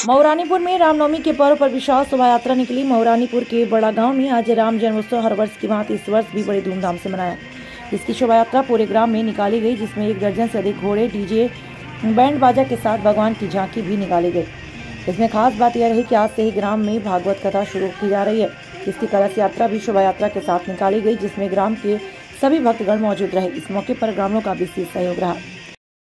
मऊरानीपुर में रामनवमी के पर्व पर विशाल शोभा यात्रा निकली। मऊरानीपुर के बड़ा गांव में आज राम जन्मोत्सव हर वर्ष की भांति इस वर्ष भी बड़ी धूमधाम से मनाया। इसकी शोभा यात्रा पूरे ग्राम में निकाली गई, जिसमें 1 दर्जन से अधिक घोड़े, डीजे, बैंड बाजा के साथ भगवान की झांकी भी निकाली गई। इसमें खास बात यह रही कि आज से ही ग्राम में भागवत कथा शुरू की जा रही है। इसकी कलश यात्रा भी शोभा यात्रा के साथ निकाली गई, जिसमें ग्राम के सभी भक्तगण मौजूद रहे। इस मौके पर ग्रामीणों का विशेष सहयोग रहा।